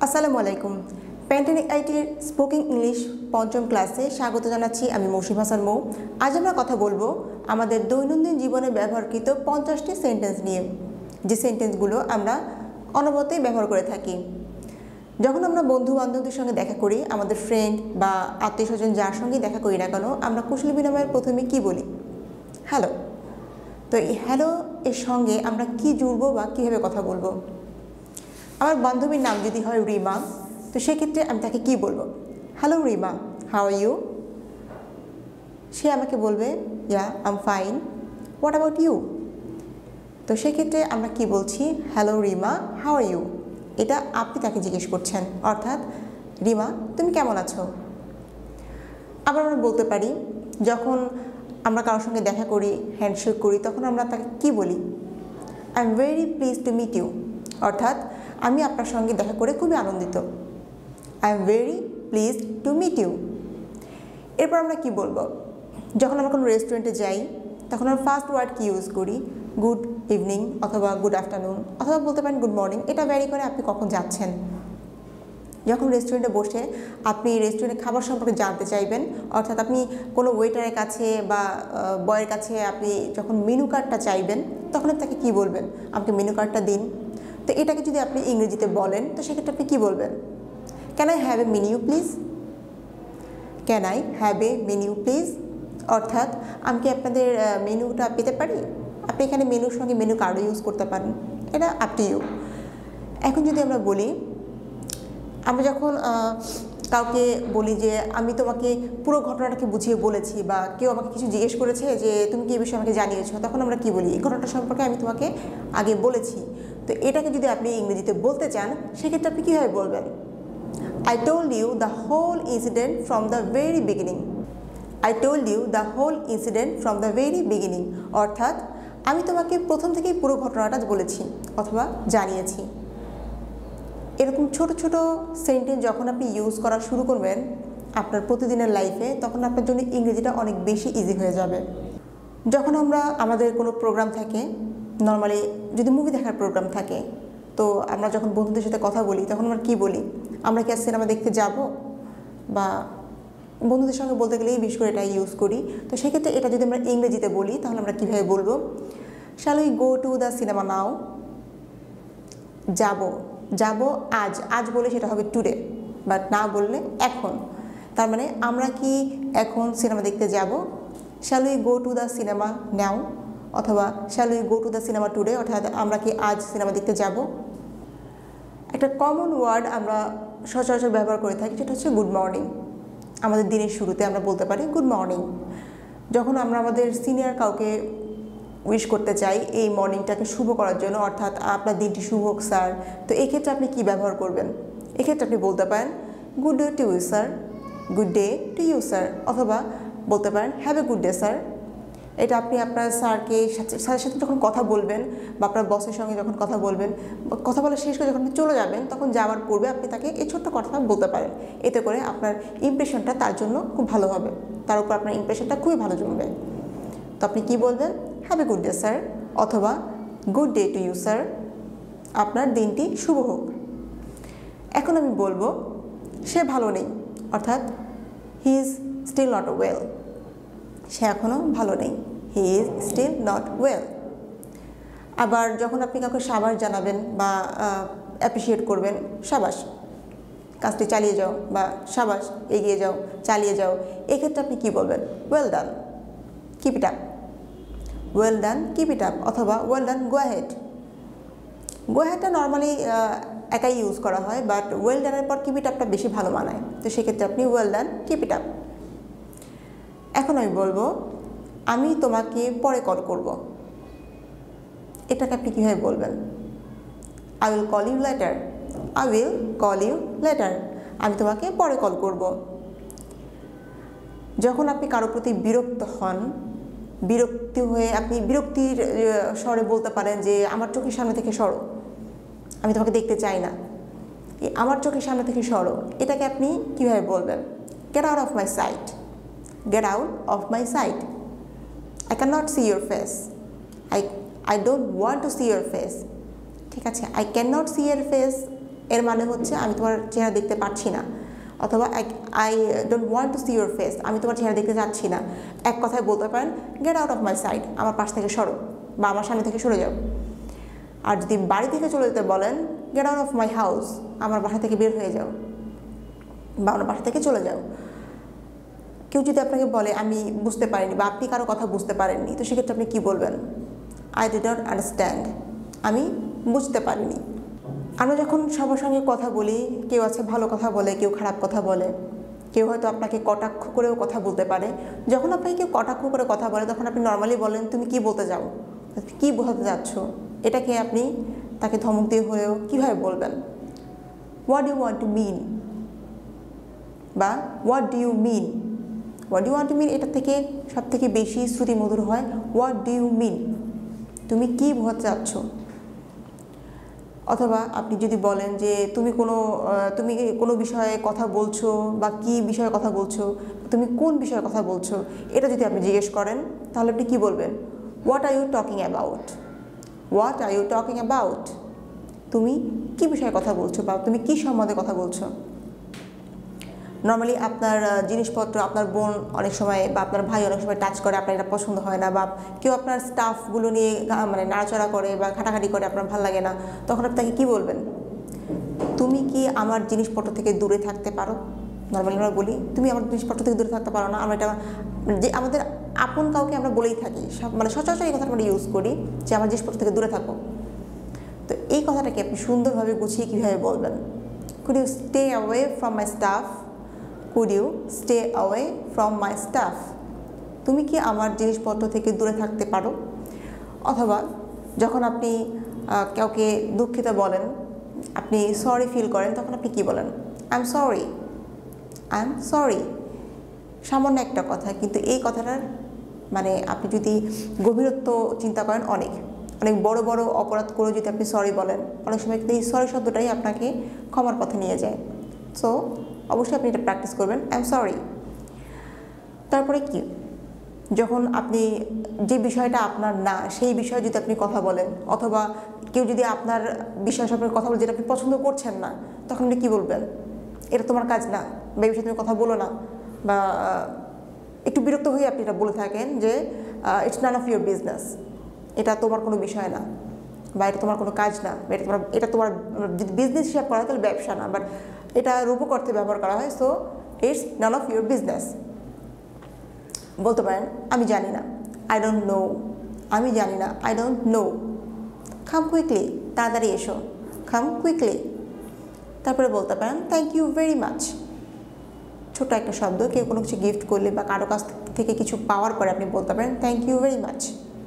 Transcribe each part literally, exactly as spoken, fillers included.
আসসালামু আলাইকুম। প্যান্টেনিক আইটির স্পোকিং ইংলিশ পঞ্চম ক্লাসে স্বাগত জানাচ্ছি আমি মৌসুম হাসান মৌ। আজ আমরা কথা বলবো আমাদের দৈনন্দিন জীবনে ব্যবহৃত পঞ্চাশটি সেন্টেন্স নিয়ে, যে সেন্টেন্সগুলো আমরা অনবরতই ব্যবহার করে থাকি। যখন আমরা বন্ধু বান্ধবদের সঙ্গে দেখা করি, আমাদের ফ্রেন্ড বা আত্মীয় স্বজন যার সঙ্গে দেখা করি না কেন, আমরা কুশলী বিনিময়ের প্রথমে কি বলি? হ্যালো। তো এই হ্যালো এর সঙ্গে আমরা কি জুড়বো বা কীভাবে কথা বলবো? আমার বান্ধবীর নাম যদি হয় রিমা, তো সেক্ষেত্রে আমি তাকে কি বলবো? Hello Rima, how are you? সে আমাকে বলবে yeah I am fine, what about you? তো সেক্ষেত্রে আমরা কি বলছি? Hello Rima, how are you? এটা আপনি তাকে জিজ্ঞেস করছেন, অর্থাৎ রিমা তুমি কেমন আছো? আবার আমরা বলতে পারি, যখন আমরা কারোর সঙ্গে দেখা করি, হ্যান্ডশেক করি, তখন আমরা তাকে কি বলি? I am very please to meet you, অর্থাৎ আমি আপনার সঙ্গে দেখা করে খুবই আনন্দিত। I am very please to meet you. এরপর আমরা কি বলবো? যখন আমরা কোনো রেস্টুরেন্টে যাই, তখন আমরা ফার্স্ট ওয়ার্ড কি ইউজ করি? গুড ইভিনিং অথবা গুড আফটারনুন, অথবা বলতে পারেন গুড মর্নিং। এটা ভ্যারি করে আপনি কখন যাচ্ছেন। যখন রেস্টুরেন্টে বসে আপনি রেস্টুরেন্টের খাবার সম্পর্কে জানতে চাইবেন, অর্থাৎ আপনি কোনো ওয়েটারের কাছে বা বয়ের কাছে আপনি যখন মেনু কার্ডটা চাইবেন, তখন আপনি তাকে কী বলবেন? আমাকে মেনু কার্ডটা দিন। তো এটাকে যদি আপনি ইংরেজিতে বলেন, তো সেক্ষেত্রে আপনি কী বলবেন? Can I have a menu please? Can I have a menu please, অর্থাৎ আমি কি আপনাদের মেনুটা পেতে পারি? আপনি এখানে মেনুর সঙ্গে মেনু কার্ডও ইউজ করতে পারেন, এটা আপ টু ইউ। এখন যদি আমরা বলি, আমরা যখন কাউকে বলি যে আমি তোমাকে পুরো ঘটনাটাকে বুঝিয়ে বলেছি, বা কেউ আমাকে কিছু জিজ্ঞেস করেছে যে তুমি কি এই বিষয়ে আমাকে জানিয়েছো, তখন আমরা কি বলি? এই ঘটনাটা সম্পর্কে আমি তোমাকে আগে বলেছি। তো এটাকে যদি আপনি ইংরেজিতে বলতে চান, সেক্ষেত্রে আপনি কীভাবে বলবেন? I told you the whole incident from the very beginning. I told you the whole incident from the very beginning, অর্থাৎ আমি তোমাকে প্রথম থেকেই পুরো ঘটনাটা বলেছি অথবা জানিয়েছি। এরকম ছোট ছোট সেন্টেন্স যখন আপনি ইউজ করা শুরু করবেন আপনার প্রতিদিনের লাইফে, তখন আপনার জন্য ইংরেজিটা অনেক বেশি ইজি হয়ে যাবে। যখন আমরা আমাদের কোনো প্রোগ্রাম থাকে, নর্মালি যদি মুভি দেখার প্রোগ্রাম থাকে, তো আমরা যখন বন্ধুদের সাথে কথা বলি, তখন আমরা কী বলি? আমরা কি আর সিনেমা দেখতে যাব? বা বন্ধুদের সঙ্গে বলতে গেলেই বিশেষ করে এটা ইউজ করি। তো সেক্ষেত্রে এটা যদি আমরা ইংরেজিতে বলি, তাহলে আমরা কীভাবে বলবো? Shall we go to the cinema now? যাব, যাব আজ, আজ বলে সেটা হবে টুডে, বাট না বললে এখন। তার মানে আমরা কি এখন সিনেমা দেখতে যাব? Shall we go to the cinema now, অথবা shall we go to the cinema today, অর্থাৎ আমরা কি আজ সিনেমা দেখতে যাব? একটা কমন ওয়ার্ড আমরা সচরাচর ব্যবহার করে থাকি, সেটা হচ্ছে গুড মর্নিং। আমাদের দিনের শুরুতে আমরা বলতে পারি গুড মর্নিং। যখন আমরা আমাদের সিনিয়র কাউকে উইশ করতে চাই এই মর্নিংটাকে শুভ করার জন্য, অর্থাৎ আপনার দিনটি শুভ হোক স্যার, তো এই ক্ষেত্রে আপনি কী ব্যবহার করবেন? এক্ষেত্রে আপনি বলতে পারেন good day to you sir, good day to you sir, অথবা বলতে পারেন have a good day sir. এটা আপনি আপনার স্যারকে স্যারের সাথে যখন কথা বলবেন, বা আপনার বসের সঙ্গে যখন কথা বলবেন, কথা বলা শেষ করে যখন আপনি চলে যাবেন, তখন যাওয়ার পূর্বে আপনি তাকে এই ছোট্ট কথা বলতে পারেন। এতে করে আপনার ইমপ্রেশনটা তার জন্য খুব ভালো হবে, তার উপর আপনার ইমপ্রেশনটা খুবই ভালো জমবে। তো আপনি কী বলবেন? Have a good day sir, অথবা good day to you sir, আপনার দিনটি শুভ হোক। এখন আমি বলবো সে ভালো নেই, অর্থাৎ he is still not well. সে এখনও ভালো নেই, he is still not well. আবার যখন আপনি কাউকে সাবাস জানাবেন বা অ্যাপ্রিসিয়েট করবেন, সাবাস, কাজটি চালিয়ে যাও, বা সাবাস, এগিয়ে যাও, চালিয়ে যাও, এক্ষেত্রে আপনি কী বলবেন? Well done, keep it up. Well done, keep it up, অথবা well done, go ahead. Go অ্যাহেডটা নর্মালি একাই ইউজ করা হয়, বাট ওয়েল ডানের পর কিপ ইট আপটা বেশি ভালো মানায়। তো সেক্ষেত্রে আপনি well done, keep it up. এখন আমি বলবো আমি তোমাকে পরে কল করব। এটাকে আপনি কীভাবে বলবেন? I will call you later. I will call you later, আমি তোমাকে পরে কল করব। যখন আপনি কারোর প্রতি বিরক্ত হন, বিরক্তি হয়ে আপনি বিরক্তির স্বরে বলতে পারেন যে আমার চোখের সামনে থেকে সরো, আমি তোমাকে দেখতে চাই না, আমার চোখের সামনে থেকে সরো। এটাকে আপনি কীভাবে বলবেন? Get out of my sight. Get out of my sight. I can not see your face. I I don't want to see your face. ঠিক আছে, I can not see your face এর মানে হচ্ছে আমি তোমার চেহারা দেখতে পাচ্ছি না, অথবা I don't want to see your face, আমি তোমার চেহারা দেখতে চাচ্ছি না। এক কথায় বলতে পারেন get out of my side, আমার পাশ থেকে সরো বা আমার সামনে থেকে সরে যাও। আর যদি বাড়ি থেকে চলে যেতে বলেন get out of my house, আমার বাসা থেকে বের হয়ে যাও বা আমার বাসা থেকে চলে যাও। কেউ যদি আপনাকে বলে আমি বুঝতে পারিনি বা আপনি কারো কথা বুঝতে পারেননি, তো সেক্ষেত্রে আপনি কী বলবেন? আই ডিড নট আন্ডারস্ট্যান্ড, আমি বুঝতে পারিনি। আমরা যখন সবার সঙ্গে কথা বলি, কেউ আছে ভালো কথা বলে, কেউ খারাপ কথা বলে, কেউ হয়তো আপনাকে কটাক্ষ করেও কথা বলতে পারে। যখন আপনাকে কেউ কটাক্ষ করে কথা বলে তখন আপনি নর্মালি বলেন তুমি কি বলতে যাও, কি বোঝাতে যাচ্ছ, এটাকে আপনি তাকে ধমক দিয়ে হলেও কীভাবে বলবেন? What do you want to mean, বা what do you mean. What do you want to mean এটা থেকে সব থেকে বেশি শ্রুতিমধুর হয় হোয়াট ডু ইউ মিন, তুমি কি বোঝাতে চাচ্ছ। অথবা আপনি যদি বলেন যে তুমি কোনো তুমি কোনো বিষয়ে কথা বলছো বা কি বিষয়ে কথা বলছো, তুমি কোন বিষয়ে কথা বলছো, এটা যদি আপনি জিজ্ঞেস করেন তাহলে আপনি কি বলবেন? What are you talking about, what are you talking about, তুমি কি বিষয়ে কথা বলছো বা তুমি কি সম্বন্ধে কথা বলছো। নর্মালি আপনার জিনিসপত্র আপনার বোন অনেক সময় বা আপনার ভাই অনেক সময় টাচ করে, আপনার এটা পছন্দ হয় না, বা কেউ আপনার স্টাফগুলো নিয়ে মানে নাড়াচড়া করে বা ঘাটাঘাটি করে, আপনার ভালো লাগে না, তখন আপনি তাকে কী বলবেন? তুমি কি আমার জিনিসপত্র থেকে দূরে থাকতে পারো। নর্মালি আমরা বলি তুমি আমার জিনিসপত্র থেকে দূরে থাকতে পারো না। আমরা এটা যে আমাদের আপন কাউকে আমরা বলেই থাকি, সব মানে সচরাচর এই কথাটা আমরা ইউজ করি যে আমার জিনিসপত্র থেকে দূরে থাকো। তো এই কথাটাকে আপনি সুন্দরভাবে গুছিয়ে কীভাবে বলবেন? Could you stay away from my stuff, could you stay away from my stuff, তুমি কি আমার জিনিসপত্র থেকে দূরে থাকতে পারো। অথবা যখন আপনি কাউকে দুঃখিত বলেন, আপনি সরি ফিল করেন, তখন আপনি কি বলেন? I am sorry, I am sorry. সামান্য একটা কথা, কিন্তু এই কথাটার মানে আপনি যদি গভীরত্ব চিন্তা করেন, অনেক অনেক বড় বড় অপরাধ করে যদি আপনি সরি বলেন, অনেক সময় কিন্তু এই সরি শব্দটাই আপনাকে ক্ষমার পথে নিয়ে যায়। সো অবশ্যই আপনি এটা প্র্যাকটিস করবেন, আই এম সরি। তারপরে কি, যখন আপনি যে বিষয়টা আপনার না সেই বিষয়ে যদি আপনি কথা বলেন, অথবা কেউ যদি আপনার বিষয় সম্পর্কে কথা বলে যেটা আপনি পছন্দ করছেন না, তখন আপনি কী বলবেন? এটা তোমার কাজ না, বা এই বিষয়ে তুমি কথা বলো না, বা একটু বিরক্ত হয়ে আপনি এটা বলে থাকেন যে it's none of your business, এটা তোমার কোনো বিষয় না, বা এটা তোমার কোনো কাজ না, এটা তোমার এটা তোমার যদি বিজনেস হিসাব করা হয় তাহলে ব্যবসা না, বাট এটা রূপক অর্থে ব্যবহার করা হয়, so it's none of your business. বলতে পারেন আমি জানি না, আই ডোন্ট নো, আমি জানি না, I don't know. Come quickly, তাড়াতাড়ি এসো, কাম কুইকলি। তারপরে বলতে পারেন থ্যাংক ইউ ভেরি মাচ। ছোট একটা শব্দ, কেউ কোনো কিছু গিফট করলে বা কারো কাছ থেকে কিছু পাওয়ার পরে আপনি বলতে পারেন থ্যাংক ইউ ভেরি মাচ।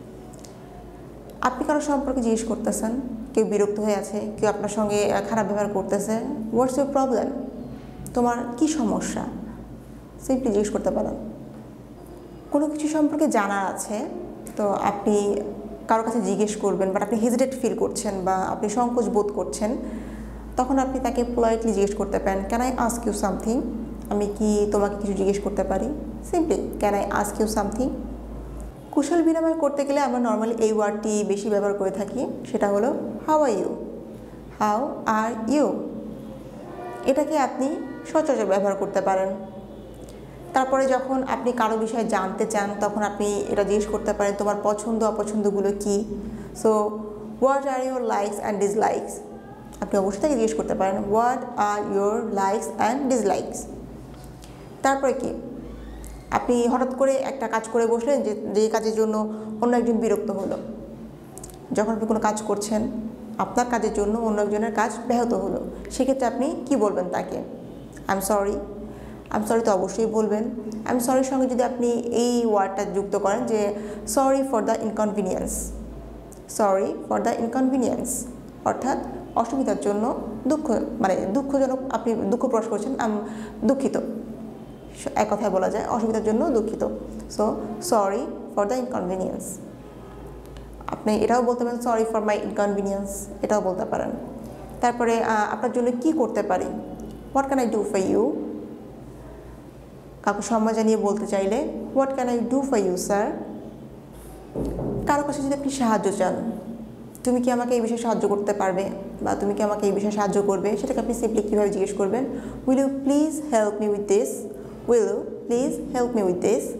আপনি কারো সম্পর্কে জিজ্ঞেস করতেছেন, কেউ বিরক্ত হয়ে আছে, কেউ আপনার সঙ্গে খারাপ ব্যবহার করতেছে, হোয়াটস ইউর প্রবলেম, তোমার কি সমস্যা, সিম্পলি জিজ্ঞেস করতে পারেন। কোনো কিছু সম্পর্কে জানার আছে, তো আপনি কারোর কাছে জিজ্ঞেস করবেন, বাট আপনি হেজিটেট ফিল করছেন বা আপনি সংকোচ বোধ করছেন, তখন আপনি তাকে পোলাইটলি জিজ্ঞেস করতে পারেন can I ask you something, আমি কি তোমাকে কিছু জিজ্ঞেস করতে পারি, simply can I ask you something. কুশল বিনিময় করতে গেলে আমরা নর্মালি এই ওয়ার্ডটি বেশি ব্যবহার করে থাকি, সেটা হলো how are you, how are you. এটাকে আপনি সচরাচর ব্যবহার করতে পারেন। তারপরে যখন আপনি কারো বিষয়ে জানতে চান, তখন আপনি এটা জিজ্ঞেস করতে পারেন তোমার পছন্দ অপছন্দগুলো কী। So what are your likes and dislikes, আপনি অবশ্যই তাকে জিজ্ঞেস করতে পারেন what are your likes and dislikes. তারপরে কি, আপনি হঠাৎ করে একটা কাজ করে বসলেন যে যে কাজের জন্য অন্য একজন বিরক্ত হলো। যখন আপনি কোনো কাজ করছেন, আপনার কাজের জন্য অন্য একজনের কাজ ব্যাহত হলো, সেক্ষেত্রে আপনি কি বলবেন তাকে? I am sorry. I am sorry তো অবশ্যই বলবেন। আই এম সরির সঙ্গে যদি আপনি এই ওয়ার্ডটা যুক্ত করেন যে sorry for the inconvenience, sorry for the inconvenience, অর্থাৎ অসুবিধার জন্য দুঃখ, মানে দুঃখজনক আপনি দুঃখ প্রকাশ করছেন, আম দুঃখিত, এক কথায় বলা যায় অসুবিধার জন্য দুঃখিত। So sorry for the inconvenience. আপনি এটাও বলতে পারেন সরি ফর মাই ইনকনভিনিয়েন্স, এটাও বলতে পারেন। তারপরে আপনার জন্য কি করতে পারি, what can I do for you. কাউকে সম্মান জানিয়ে বলতে চাইলে what can I do for you sir. কারো কাছে যদি আপনি সাহায্য চান, তুমি কি আমাকে এই বিষয়ে সাহায্য করতে পারবে বা তুমি কি আমাকে এই বিষয়ে সাহায্য করবে, সেটাকে আপনি সিম্পলি কীভাবে জিজ্ঞেস করবেন? Will you please help me with this? Will you please help me with this?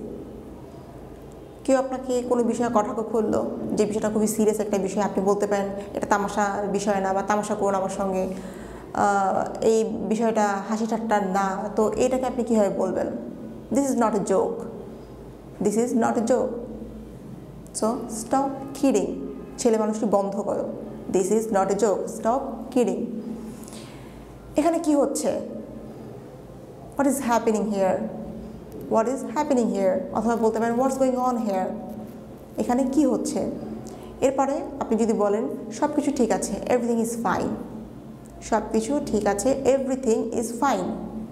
কেউ আপনাকে কোনো বিষয়ে কটাক্ষ করলো, যে বিষয়টা খুবই সিরিয়াস একটা বিষয়, আপনি বলতে পারেন এটা তামাশার বিষয় না বা তামাশা করুন আমার সঙ্গে, এই বিষয়টা হাসি ঠাট্টার না, তো এটাকে আপনি কীভাবে বলবেন? This is not a joke, this is not a joke, so stop kidding. ছেলে মানুষটি বন্ধ করো, this is not a joke, stop kidding. এখানে কি হচ্ছে? What is happening here? What is happening here? অথবা বলতে পারেন হোয়াটস গোয়িং অন হিয়ার? এখানে কি হচ্ছে? এরপরে আপনি যদি বলেন সব কিছু ঠিক আছে, এভরিথিং ইজ ফাইন, সব কিছু ঠিক আছে, এভরিথিং ইজ ফাইন।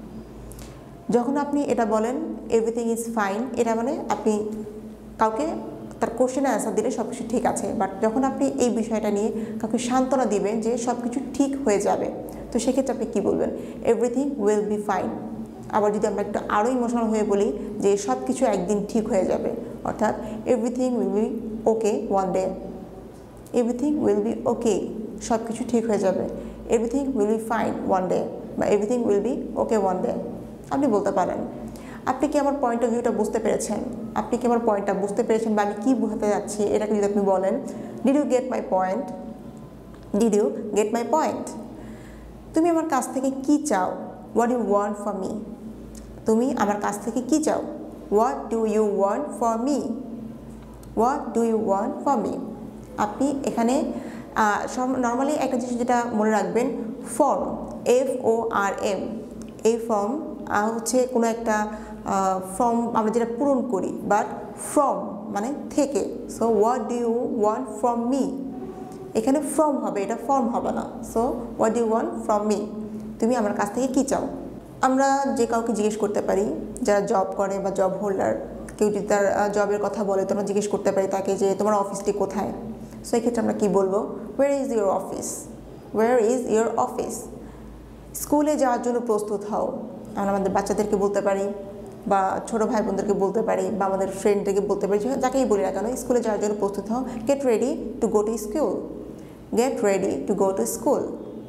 যখন আপনি এটা বলেন এভরিথিং ইজ ফাইন, এটা মানে আপনি কাউকে তার কোশ্চেনে অ্যান্সার দিলে সব কিছু ঠিক আছে, বাট যখন আপনি এই বিষয়টা নিয়ে কাউকে সান্ত্বনা দিবেন যে সব কিছু ঠিক হয়ে যাবে, তো সেক্ষেত্রে আপনি কী বলবেন? Everything will be fine. আবার যদি আমরা একটু আরও ইমোশনাল হয়ে বলি যে সব কিছু একদিন ঠিক হয়ে যাবে, অর্থাৎ everything will be okay one day, everything will be okay, সব কিছু ঠিক হয়ে যাবে, everything will be fine one day, বা everything will be okay one day. আপনি বলতে পারেন। আপনি কি আমার পয়েন্ট অফ ভিউটা বুঝতে পেরেছেন? আপনি কি আমার পয়েন্টটা বুঝতে পেরেছেন বা আমি কী বোঝাতে যাচ্ছি, এটাকে যদি আপনি বলেন, did you get my point? Did you get my point? তুমি আমার কাছ থেকে কি চাও? What you want for me? তুমি আমার কাছ থেকে কি চাও? What do you want for me? What do you want for me? আপনি এখানে সব নর্মালি একটা জিনিস যেটা মনে রাখবেন, form, F O R M, এই ফর্ম হচ্ছে কোনো একটা ফর্ম আমরা যেটা পূরণ করি, বাট ফ্রম মানে থেকে। So what do you want from me, এখানে ফ্রম হবে, এটা ফর্ম হবে না। So what do you want from me, তুমি আমার কাছ থেকে কী চাও? আমরা যে কাউকে জিজ্ঞেস করতে পারি, যারা জব করে বা জব হোল্ডার, কেউ যদি তার জবের কথা বলে তো আমরা জিজ্ঞেস করতে পারি তাকে যে তোমার অফিসটি কোথায়। সো এক্ষেত্রে আমরা কী বলবো? Where is your office? Where is your office? স্কুলে যাওয়ার জন্য প্রস্তুত হও, আমরা আমাদের বাচ্চাদেরকে বলতে পারি বা ছোটো ভাই বোনদেরকে বলতে পারি বা আমাদের ফ্রেন্ডদেরকে বলতে পারি, যাকেই বলি না কেন, স্কুলে যাওয়ার জন্য প্রস্তুত হও, get ready to go to school, get ready to go to school.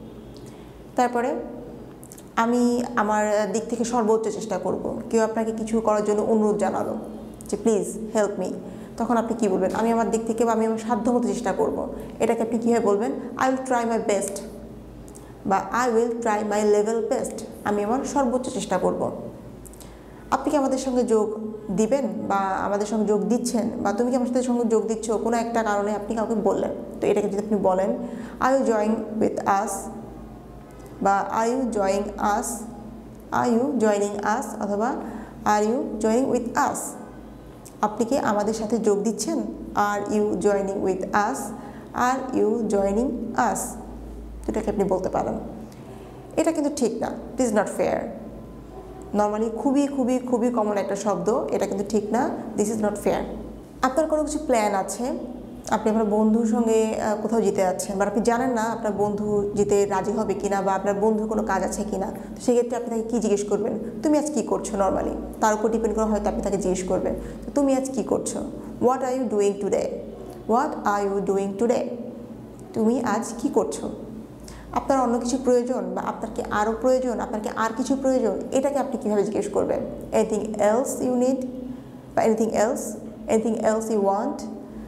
তারপরে আমি আমার দিক থেকে সর্বোচ্চ চেষ্টা করব। কেউ আপনাকে কিছু করার জন্য অনুরোধ জানালো যে প্লিজ হেল্প মি, তখন আপনি কী বলবেন? আমি আমার দিক থেকে বা আমি আমার সাধ্যমতো চেষ্টা করব। এটাকে আপনি কীভাবে বলবেন? I will try my best বা I will try my level best, আমি আমার সর্বোচ্চ চেষ্টা করব। আপনি কি আমাদের সঙ্গে যোগ দিবেন বা আমাদের সঙ্গে যোগ দিচ্ছেন, বা তুমি কি আমার সাথে সঙ্গে যোগ দিচ্ছ কোনো একটা কারণে আপনি কাউকে বললেন, তো এটাকে যদি আপনি বলেন are you join with us বা are you joining us, are you joining us অথবা are you joining with us, আপনি কি আমাদের সাথে যোগ দিচ্ছেন? Are you joining with us, are you joining us, এটাকে আপনি বলতে পারেন। এটা কিন্তু ঠিক না, it is not fair. Normally খুবই খুবই খুবই কমন একটা শব্দ, এটা কিন্তু ঠিক না, দিস ইজ নট ফেয়ার। আপনার কোনো কিছু প্ল্যান আছে, আপনি আপনার বন্ধুর সঙ্গে কোথাও যেতে যাচ্ছেন, বা আপনি জানেন না আপনার বন্ধু যেতে রাজি হবে কিনা বা আপনার বন্ধুর কোনো কাজ আছে কিনা, তো সেক্ষেত্রে আপনি তাকে কী জিজ্ঞেস করবেন? তুমি আজ কী করছো? নর্মালি তার উপর ডিপেন্ড করে হয়তো আপনি তাকে জিজ্ঞেস করবেন, তো তুমি আজ কী করছো? What are you doing today? What are you doing today? তুমি আজ কী করছো? আপনার অন্য কিছু প্রয়োজন বা আপনার কি আরও প্রয়োজন, আপনার কি আর কিছু প্রয়োজন, এটাকে আপনি কীভাবে জিজ্ঞেস করবেন? এনিথিং এলস ইউ নিড বা anything else, anything else you want.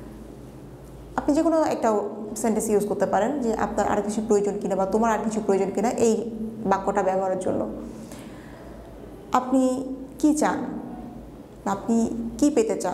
আপনি যে কোনো একটা সেন্টেন্স ইউজ করতে পারেন যে আপনার আর কিছু প্রয়োজন কিনা বা তোমার আর কিছু প্রয়োজন কিনা, এই বাক্যটা ব্যবহারের জন্য। আপনি কি চান, আপনি কি পেতে চান?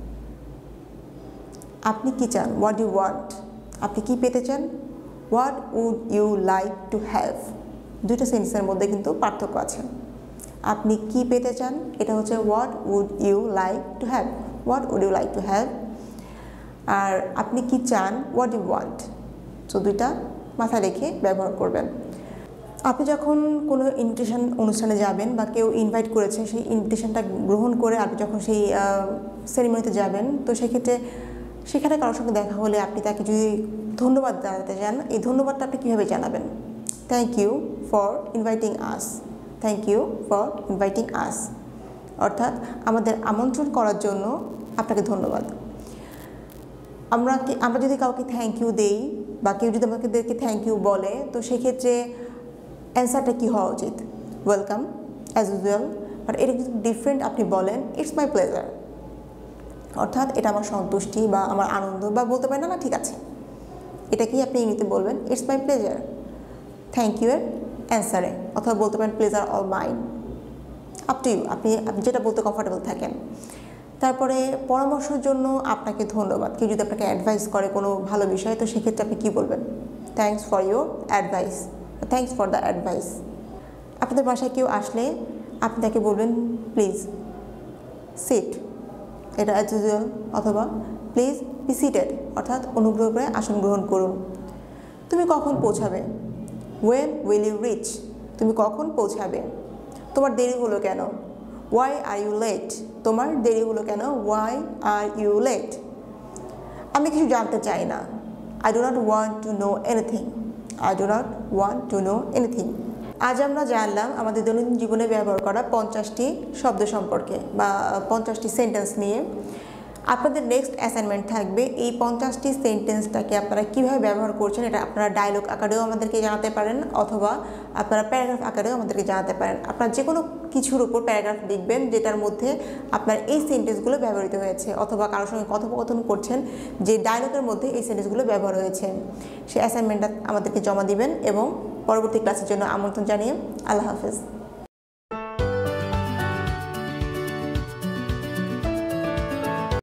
আপনি কি চান? হোয়াট ইউ ওয়ান্ট, আপনি কি পেতে চান? What would you like to have, দুইটা সেন্টেন্সের মধ্যে কিন্তু পার্থক্য আছে। আপনি কি পেতে চান, এটা হচ্ছে what would you like to have, what would you like to have. আর আপনি কি চান, হোয়াট ইউ ওয়ান্ট, সো দুইটা মাথায় রেখে ব্যবহার করবেন। আপনি যখন কোনো ইনভিটেশন অনুষ্ঠানে যাবেন বা কেউ ইনভাইট করেছে, সেই ইনভিটেশনটা গ্রহণ করে আপনি যখন সেই সেরিমনিতে যাবেন, তো সেক্ষেত্রে সেখানে কারোর সঙ্গে দেখা হলে আপনি তাকে যদি ধন্যবাদ জানাতে চান, এই ধন্যবাদটা আপনি কীভাবে জানাবেন? Thank you for inviting us, thank you for inviting us, অর্থাৎ আমাদের আমন্ত্রণ করার জন্য আপনাকে ধন্যবাদ। আমরা আমরা যদি কাউকে থ্যাংক ইউ দেই বা কেউ যদি আমাদেরকে থ্যাংক ইউ বলে তো সেক্ষেত্রে অ্যান্সারটা কী হওয়া উচিত? Welcome, as usual. বাট এটা যদি ডিফারেন্ট আপনি বলেন ইটস মাই প্লেজার, অর্থাৎ এটা আমার সন্তুষ্টি বা আমার আনন্দ, বা বলতে পারেন না না ঠিক আছে, এটাকেই আপনি ইংরেজিতে বলবেন it's my pleasure thank you এর অ্যান্সারে, অথবা বলতে পারেন pleasure all mine, up to you, আপনি আপনি যেটা বলতে কমফর্টেবল থাকেন। তারপরে পরামর্শের জন্য আপনাকে ধন্যবাদ। কেউ যদি আপনাকে অ্যাডভাইস করে কোনো ভালো বিষয় তো সেক্ষেত্রে আপনি কী বলবেন? Thanks for your advice, thanks for the advice. আপনাদের বাসায় কেউ আসলে আপনি তাকে বলবেন প্লিজ সিট, এটা অ্যাজ ইউজুয়াল, অথবা প্লিজ বি সিটেড, অর্থাৎ অনুগ্রহ করে আসন গ্রহণ করুন। তুমি কখন পৌঁছাবে? ওয়েন উইল ইউ রিচ, তুমি কখন পৌঁছাবে? তোমার দেরি হলো কেন? ওয়াই আর ইউ লেট, তোমার দেরি হলো কেন? Why are you late. আমি কিছু জানতে চাই না, I do not want to know anything, I do not want to know anything. আজ আমরা জানলাম আমাদের দৈনন্দিন জীবনে ব্যবহার করা পঞ্চাশটি শব্দ সম্পর্কে বা পঞ্চাশটি সেন্টেন্স নিয়ে। আপনাদের নেক্সট অ্যাসাইনমেন্ট থাকবে এই পঞ্চাশটি সেন্টেন্সটাকে আপনারা কীভাবে ব্যবহার করছেন এটা আপনারা ডায়লগ আকারেও আমাদেরকে জানাতে পারেন, অথবা আপনারা প্যারাগ্রাফ আকারেও আমাদেরকে জানাতে পারেন। আপনারা যে কোনো কিছুর উপর প্যারাগ্রাফ লিখবেন যেটার মধ্যে আপনার এই সেন্টেন্সগুলো ব্যবহৃত হয়েছে, অথবা কারোর সঙ্গে কথোপকথন করছেন যে ডায়লগের মধ্যে এই সেন্টেন্সগুলো ব্যবহার হয়েছে। সেই অ্যাসাইনমেন্টটা আমাদেরকে জমা দিবেন এবং পরবর্তী ক্লাসের জন্য আমন্ত্রণ জানিয়ে আল্লাহ হাফেজ।